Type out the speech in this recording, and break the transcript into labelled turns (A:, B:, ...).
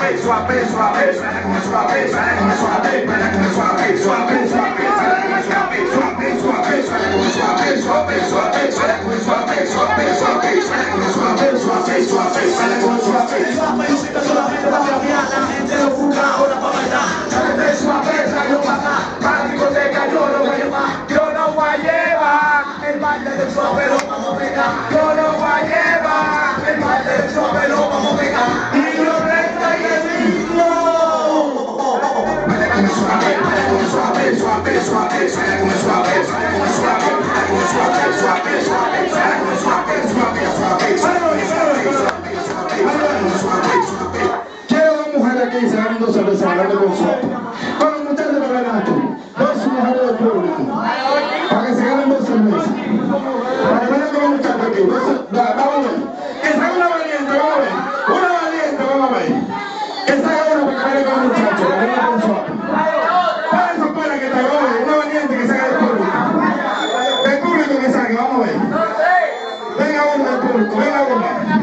A: suave, suave, suave, quiero dos mujeres aquí se ganan 2 cervezas con suave. Bueno, muchachos, lo verán tú. 2 mujeres del público. Para que se ganen 2 cervezas. Para que vengan con los muchachos aquí. Vamos a ver. Que salga una valiente, vamos a ver. Una valiente, vamos a ver. Que salga una para que vengan con los muchachos. Que vengan con suave. Para eso para que te vamos a ver. Una valiente que salga del público. Del público que salga, vamos a ver. Venga uno del público, venga uno.